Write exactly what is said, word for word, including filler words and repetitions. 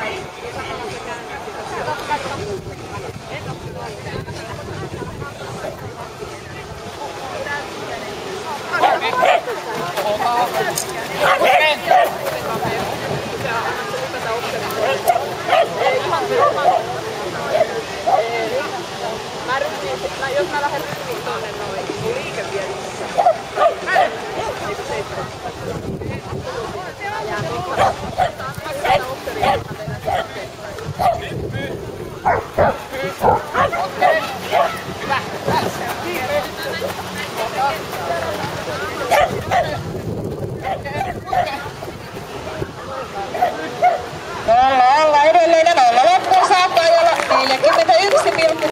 Mä ryhdyin, jos mä lähden ryhmiin tonne noin, niin mun liike vie lisää. Eikö seitsemän? Mä jään tuossa. Mä jään opteriin, mä vedän okei. Hyvä. Nolla, olla edelleen nolla loppuun saakka ajalla neljäkymmentäyksi pilkku